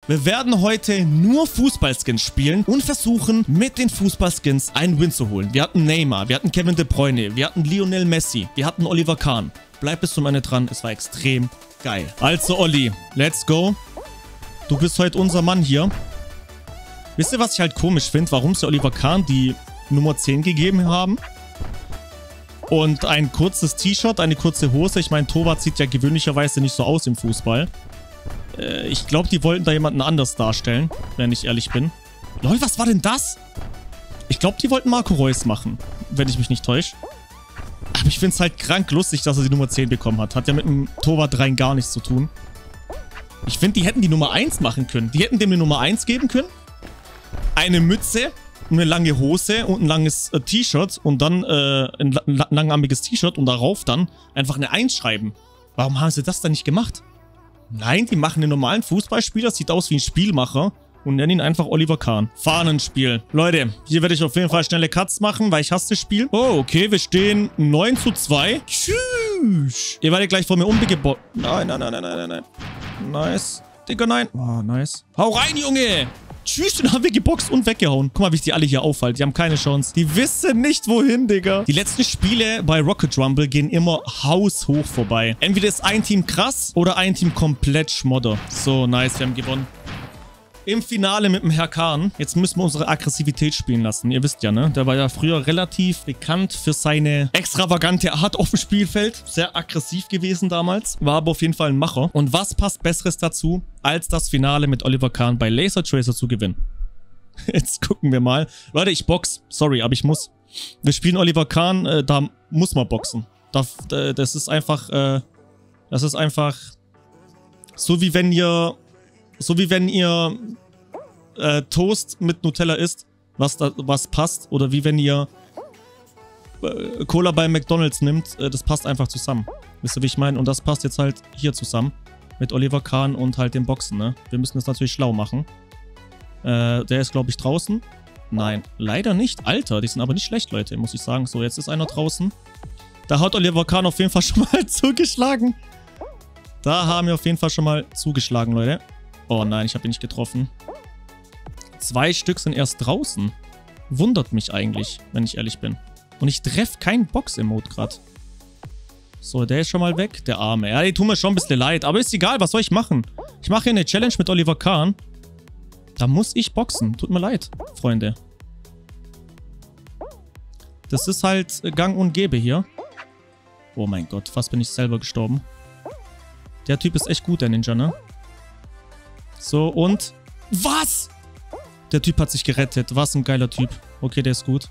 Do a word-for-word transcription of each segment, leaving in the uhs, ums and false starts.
Wir werden heute nur Fußballskins spielen und versuchen, mit den Fußballskins einen Win zu holen. Wir hatten Neymar, wir hatten Kevin De Bruyne, wir hatten Lionel Messi, wir hatten Oliver Kahn. Bleib bis zum Ende dran, es war extrem geil. Also Olli, let's go. Du bist heute unser Mann hier. Wisst ihr, was ich halt komisch finde? Warum sie Oliver Kahn die Nummer zehn gegeben haben? Und ein kurzes T-Shirt, eine kurze Hose. Ich meine, Torwart sieht ja gewöhnlicherweise nicht so aus im Fußball. Äh, ich glaube, die wollten da jemanden anders darstellen, wenn ich ehrlich bin. Leute, was war denn das? Ich glaube, die wollten Marco Reus machen, wenn ich mich nicht täusche. Aber ich finde es halt krank lustig, dass er die Nummer zehn bekommen hat. Hat ja mit dem Torwart rein gar nichts zu tun. Ich finde, die hätten die Nummer eins machen können. Die hätten dem eine Nummer eins geben können. Eine Mütze, eine lange Hose und ein langes äh, T-Shirt und dann äh, ein, ein langarmiges T-Shirt und darauf dann einfach eine eins schreiben. Warum haben sie das dann nicht gemacht? Nein, die machen einen normalen Fußballspieler, sieht aus wie ein Spielmacher und nennen ihn einfach Oliver Kahn. Fahnenspiel. Leute, hier werde ich auf jeden Fall schnelle Cuts machen, weil ich hasse das Spiel. Oh, okay, wir stehen neun zu zwei. Tschüss. Ihr werdet gleich vor mir umgebaut. Nein, nein, nein, nein, nein, nein. Nice. Digga, nein. Oh, nice. Hau rein, Junge. Tschüss, den haben wir geboxt und weggehauen. Guck mal, wie ich die alle hier aufhalte. Die haben keine Chance. Die wissen nicht, wohin, Digga. Die letzten Spiele bei Rocket Rumble gehen immer haushoch vorbei. Entweder ist ein Team krass oder ein Team komplett Schmodder. So, nice, wir haben gewonnen. Im Finale mit dem Herr Kahn. Jetzt müssen wir unsere Aggressivität spielen lassen. Ihr wisst ja, ne? Der war ja früher relativ bekannt für seine extravagante Art auf dem Spielfeld. Sehr aggressiv gewesen damals. War aber auf jeden Fall ein Macher. Und was passt Besseres dazu, als das Finale mit Oliver Kahn bei Laser Tracer zu gewinnen? Jetzt gucken wir mal. Leute, ich box. Sorry, aber ich muss. Wir spielen Oliver Kahn. Äh, da muss man boxen. Da, äh, das ist einfach... Äh, das ist einfach... So wie wenn ihr... So wie wenn ihr äh, Toast mit Nutella isst, was, da, was passt. Oder wie wenn ihr äh, Cola bei McDonald's nimmt. Äh, das passt einfach zusammen. Wisst ihr, wie ich meine? Und das passt jetzt halt hier zusammen. Mit Oliver Kahn und halt dem Boxen, ne? Wir müssen das natürlich schlau machen. Äh, der ist, glaube ich, draußen. Nein, leider nicht. Alter, die sind aber nicht schlecht, Leute, muss ich sagen. So, jetzt ist einer draußen. Da hat Oliver Kahn auf jeden Fall schon mal zugeschlagen. Da haben wir auf jeden Fall schon mal zugeschlagen, Leute. Oh nein, ich habe ihn nicht getroffen. Zwei Stück sind erst draußen. Wundert mich eigentlich, wenn ich ehrlich bin. Und ich treffe keinen Box-Emote gerade. So, der ist schon mal weg. Der Arme. Ja, die tun mir schon ein bisschen leid. Aber ist egal, was soll ich machen? Ich mache hier eine Challenge mit Oliver Kahn. Da muss ich boxen. Tut mir leid, Freunde. Das ist halt gang und gäbe hier. Oh mein Gott, fast bin ich selber gestorben. Der Typ ist echt gut, der Ninja, ne? So, und... Was? Der Typ hat sich gerettet. Was ein geiler Typ. Okay, der ist gut.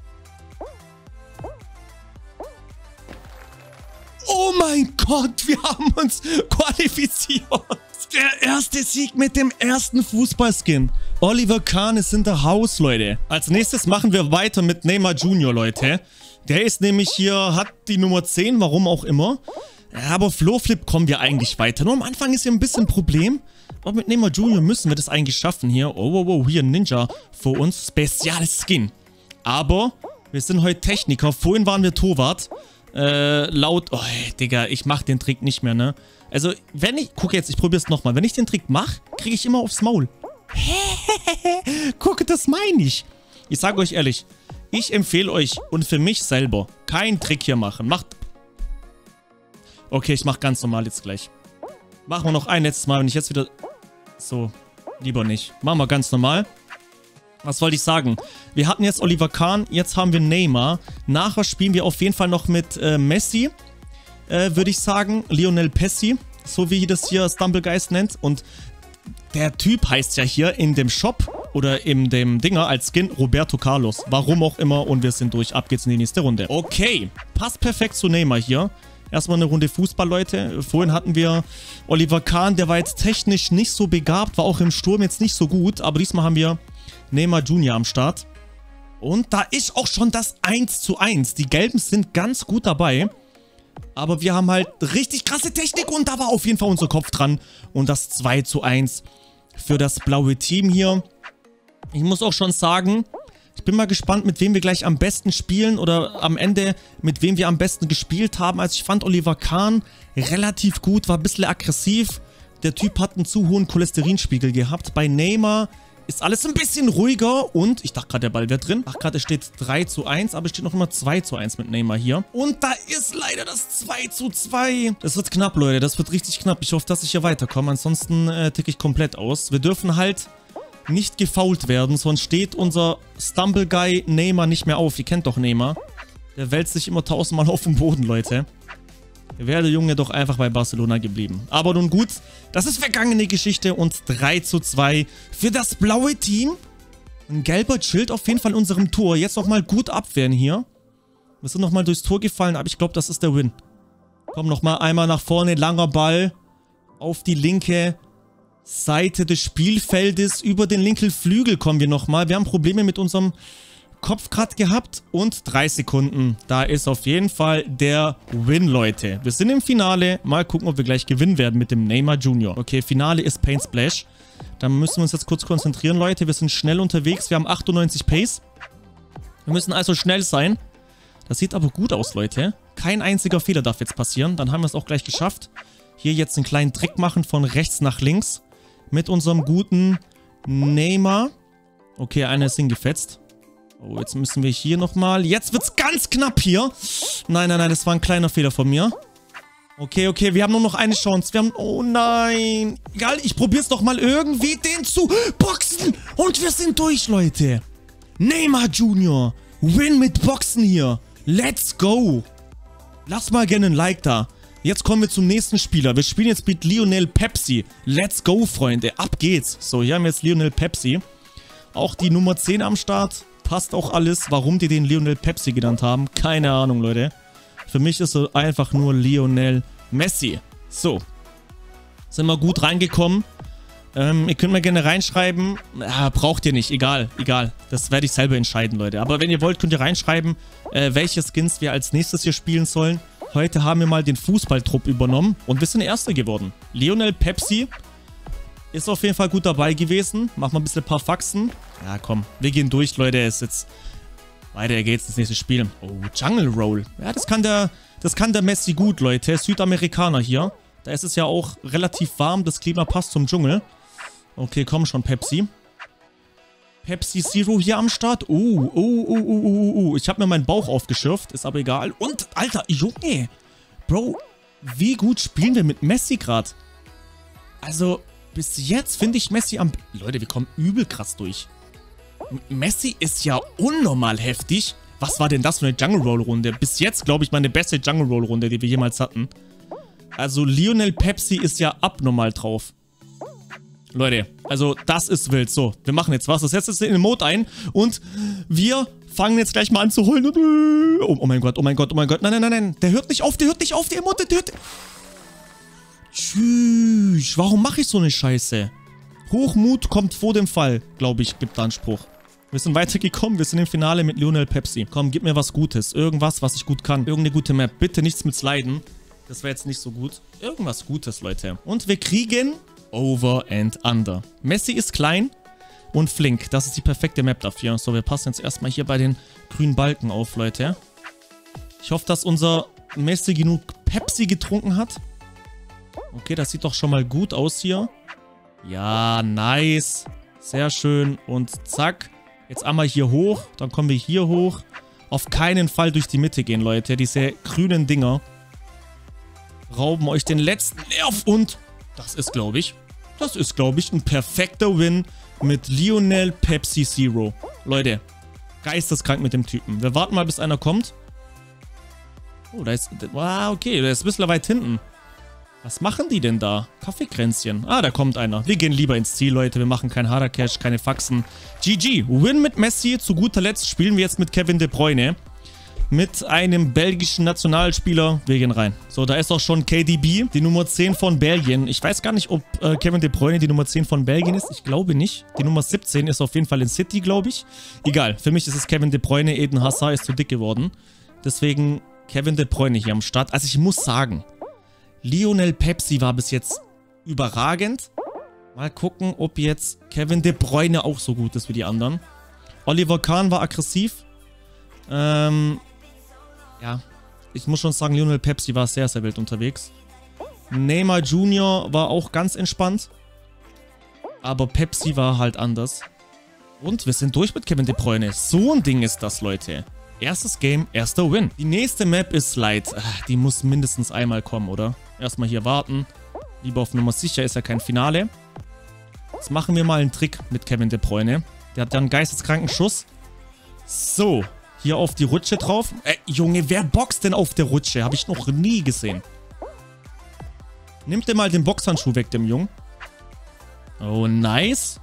Oh mein Gott, wir haben uns qualifiziert. Der erste Sieg mit dem ersten Fußballskin. Oliver Kahn ist in der Haus, Leute. Als nächstes machen wir weiter mit Neymar Junior, Leute. Der ist nämlich hier, hat die Nummer zehn, warum auch immer. Ja, aber Flowflip kommen wir eigentlich weiter. Nur am Anfang ist hier ein bisschen ein Problem. Aber mit Neymar Junior müssen wir das eigentlich schaffen hier. Oh, oh, oh, hier ein Ninja vor uns. Speziales Skin. Aber wir sind heute Techniker. Vorhin waren wir Torwart. Äh, laut... Oh, Digga, ich mach den Trick nicht mehr, ne? Also, wenn ich... Guck jetzt, ich probier's nochmal. Wenn ich den Trick mache, kriege ich immer aufs Maul. Guck, das meine ich. Ich sage euch ehrlich, ich empfehle euch und für mich selber keinen Trick hier machen. Macht... Okay, ich mach ganz normal jetzt gleich. Machen wir noch ein letztes Mal, wenn ich jetzt wieder... So, lieber nicht. Machen wir ganz normal. Was wollte ich sagen? Wir hatten jetzt Oliver Kahn, jetzt haben wir Neymar. Nachher spielen wir auf jeden Fall noch mit äh, Messi, äh, würde ich sagen. Lionel Pessi, so wie das hier Stumblegeist nennt. Und der Typ heißt ja hier in dem Shop oder in dem Dinger als Skin Roberto Carlos. Warum auch immer und wir sind durch. Ab geht's in die nächste Runde. Okay, passt perfekt zu Neymar hier. Erstmal eine Runde Fußball, Leute. Vorhin hatten wir Oliver Kahn, der war jetzt technisch nicht so begabt, war auch im Sturm jetzt nicht so gut. Aber diesmal haben wir Neymar Junior am Start. Und da ist auch schon das eins zu eins. Die Gelben sind ganz gut dabei. Aber wir haben halt richtig krasse Technik und da war auf jeden Fall unser Kopf dran. Und das zwei zu eins für das blaue Team hier. Ich muss auch schon sagen... Ich bin mal gespannt, mit wem wir gleich am besten spielen oder am Ende, mit wem wir am besten gespielt haben. Also ich fand Oliver Kahn relativ gut, war ein bisschen aggressiv. der Typ hat einen zu hohen Cholesterinspiegel gehabt. Bei Neymar ist alles ein bisschen ruhiger und ich dachte gerade, der Ball wäre drin. Ach, gerade steht drei zu eins, aber es steht noch immer zwei zu eins mit Neymar hier. Und da ist leider das zwei zu zwei. Das wird knapp, Leute. Das wird richtig knapp. Ich hoffe, dass ich hier weiterkomme. Ansonsten äh, ticke ich komplett aus. Wir dürfen halt nicht gefoult werden, sonst steht unser Stumble Guy Neymar nicht mehr auf. Ihr kennt doch Neymar. Der wälzt sich immer tausendmal auf den Boden, Leute. Wäre der Junge doch einfach bei Barcelona geblieben. Aber nun gut, das ist vergangene Geschichte und drei zu zwei für das blaue Team. Ein gelber chillt auf jeden Fall in unserem Tor. Jetzt nochmal gut abwehren hier. Wir sind nochmal durchs Tor gefallen, aber ich glaube, das ist der Win. Komm, nochmal einmal nach vorne, langer Ball auf die linke Seite des Spielfeldes. Über den linken Flügel kommen wir nochmal. Wir haben Probleme mit unserem Kopf gerade gehabt und drei Sekunden. Da ist auf jeden Fall der Win, Leute. Wir sind im Finale. Mal gucken, ob wir gleich gewinnen werden mit dem Neymar Junior Okay, Finale ist Paint Splash. Da müssen wir uns jetzt kurz konzentrieren, Leute. Wir sind schnell unterwegs. Wir haben achtundneunzig Pace. Wir müssen also schnell sein. Das sieht aber gut aus, Leute. Kein einziger Fehler darf jetzt passieren. Dann haben wir es auch gleich geschafft. Hier jetzt einen kleinen Trick machen von rechts nach links. Mit unserem guten Neymar. Okay, einer ist hingefetzt. Oh, jetzt müssen wir hier nochmal. Jetzt wird's ganz knapp hier. Nein, nein, nein, das war ein kleiner Fehler von mir. Okay, okay, wir haben nur noch eine Chance. Wir haben... Oh nein. Egal, ich probier's doch mal irgendwie den zu boxen. Und wir sind durch, Leute. Neymar Junior Win mit Boxen hier. Let's go. Lasst mal gerne ein Like da. Jetzt kommen wir zum nächsten Spieler. Wir spielen jetzt mit Lionel Pepsi. Let's go, Freunde. Ab geht's. So, hier haben wir jetzt Lionel Pepsi. Auch die Nummer zehn am Start. Passt auch alles. Warum die den Lionel Pepsi genannt haben, keine Ahnung, Leute. Für mich ist es einfach nur Lionel Messi. So. Sind wir gut reingekommen. Ähm, ihr könnt mal gerne reinschreiben. Ah, braucht ihr nicht. Egal, egal. Das werde ich selber entscheiden, Leute. Aber wenn ihr wollt, könnt ihr reinschreiben, äh, welche Skins wir als nächstes hier spielen sollen. Heute haben wir mal den Fußballtrupp übernommen. Und wir sind Erster geworden. Lionel Pepsi ist auf jeden Fall gut dabei gewesen. Machen wir ein bisschen ein paar Faxen. Ja, komm. Wir gehen durch, Leute. Es ist jetzt... Weiter geht's ins nächste Spiel. Oh, Jungle Roll. Ja, das kann der... Das kann der Messi gut, Leute. Südamerikaner hier. Da ist es ja auch relativ warm. Das Klima passt zum Dschungel. Okay, komm schon, Pepsi. Pepsi Zero hier am Start. Oh, oh, oh, oh, oh, oh. Ich habe mir meinen Bauch aufgeschürft. Ist aber egal. Und, Alter, Junge. Bro, wie gut spielen wir mit Messi gerade? Also... Bis jetzt finde ich Messi am... Leute, wir kommen übel krass durch. M Messi ist ja unnormal heftig. Was war denn das für eine Jungle Roll Runde? Bis jetzt, glaube ich, meine beste Jungle Roll Runde, die wir jemals hatten. Also Lionel Pepsi ist ja abnormal drauf. Leute, also das ist wild. So, wir machen jetzt was. Das setzt jetzt in den Mode ein und wir fangen jetzt gleich mal an zu holen. Oh, oh mein Gott, oh mein Gott, oh mein Gott. Nein, nein, nein, nein. Der hört nicht auf, der hört nicht auf, der Emote, der hört... Tschüss. Warum mache ich so eine Scheiße? Hochmut kommt vor dem Fall, glaube ich, gibt da einen Spruch. Wir sind weitergekommen. Wir sind im Finale mit Lionel Pepsi. Komm, gib mir was Gutes. Irgendwas, was ich gut kann. Irgendeine gute Map. Bitte nichts mit Sliden. Das wäre jetzt nicht so gut. Irgendwas Gutes, Leute. Und wir kriegen Over and Under. Messi ist klein und flink. Das ist die perfekte Map dafür. So, wir passen jetzt erstmal hier bei den grünen Balken auf, Leute. Ich hoffe, dass unser Messi genug Pepsi getrunken hat. Okay, das sieht doch schon mal gut aus hier. Ja, nice. Sehr schön. Und zack. Jetzt einmal hier hoch. Dann kommen wir hier hoch. Auf keinen Fall durch die Mitte gehen, Leute. Diese grünen Dinger rauben euch den letzten Nerv. Und das ist, glaube ich, das ist, glaube ich, ein perfekter Win mit Lionel Pepsi Zero. Leute, geisteskrank mit dem Typen. Wir warten mal, bis einer kommt. Oh, da ist... Wow, okay, der ist ein bisschen weit hinten. Was machen die denn da? Kaffeekränzchen. Ah, da kommt einer. Wir gehen lieber ins Ziel, Leute. Wir machen kein Harder-Cash, keine Faxen. G G. Win mit Messi. Zu guter Letzt spielen wir jetzt mit Kevin De Bruyne. Mit einem belgischen Nationalspieler. Wir gehen rein. So, da ist auch schon K D B, die Nummer zehn von Belgien. Ich weiß gar nicht, ob äh, Kevin De Bruyne die Nummer zehn von Belgien ist. Ich glaube nicht. Die Nummer siebzehn ist auf jeden Fall in City, glaube ich. Egal. Für mich ist es Kevin De Bruyne. Eden Hazard ist zu dick geworden. Deswegen Kevin De Bruyne hier am Start. Also ich muss sagen... Lionel Pepsi war bis jetzt überragend. Mal gucken, ob jetzt Kevin De Bruyne auch so gut ist wie die anderen. Oliver Kahn war aggressiv. Ähm, ja, ich muss schon sagen, Lionel Pepsi war sehr, sehr wild unterwegs. Neymar Junior war auch ganz entspannt. Aber Pepsi war halt anders. Und wir sind durch mit Kevin De Bruyne. So ein Ding ist das, Leute. Erstes Game, erster Win. Die nächste Map ist Light. Die muss mindestens einmal kommen, oder? Erstmal hier warten. Lieber auf Nummer sicher, ist ja kein Finale. Jetzt machen wir mal einen Trick mit Kevin De Bruyne. Der hat ja einen geisteskranken Schuss. So, hier auf die Rutsche drauf. Äh, Junge, wer boxt denn auf der Rutsche? Habe ich noch nie gesehen. Nimmt dir mal den Boxhandschuh weg, dem Jungen. Oh, nice.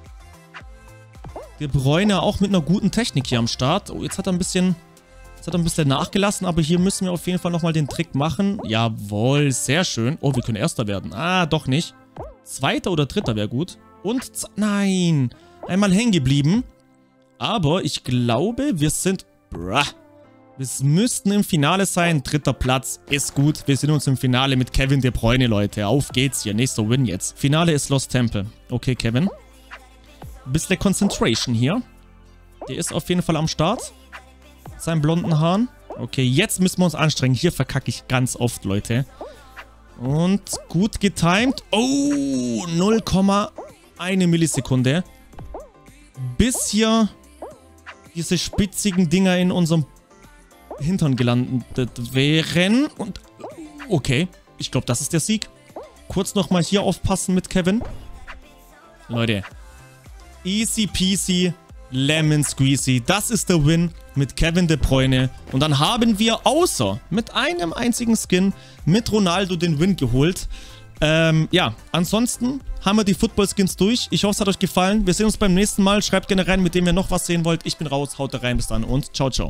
De Bruyne auch mit einer guten Technik hier am Start. Oh, jetzt hat er ein bisschen, jetzt hat er ein bisschen nachgelassen, aber hier müssen wir auf jeden Fall nochmal den Trick machen. Jawohl, sehr schön. Oh, wir können Erster werden. Ah, doch nicht. Zweiter oder Dritter wäre gut. Und, nein, einmal hängen geblieben. Aber ich glaube, wir sind, bruh, wir müssten im Finale sein. Dritter Platz ist gut. Wir sind uns im Finale mit Kevin De Bruyne, Leute. Auf geht's hier. Nächster Win jetzt. Finale ist Lost Temple. Okay, Kevin. Bisschen Concentration hier. Der ist auf jeden Fall am Start. Mit seinen blonden Haaren. Okay, jetzt müssen wir uns anstrengen. Hier verkacke ich ganz oft, Leute. Und gut getimed. Oh, null Komma eins Millisekunde. Bis hier diese spitzigen Dinger in unserem Hintern gelandet wären. Und okay, ich glaube, das ist der Sieg. Kurz nochmal hier aufpassen mit Kevin. Leute. Easy peasy, lemon squeezy. Das ist der Win mit Kevin De Bruyne. Und dann haben wir außer mit einem einzigen Skin mit Ronaldo den Win geholt. Ähm, ja, ansonsten haben wir die Football-Skins durch. Ich hoffe, es hat euch gefallen. Wir sehen uns beim nächsten Mal. Schreibt gerne rein, mit dem ihr noch was sehen wollt. Ich bin raus. Haut rein. Bis dann und ciao, ciao.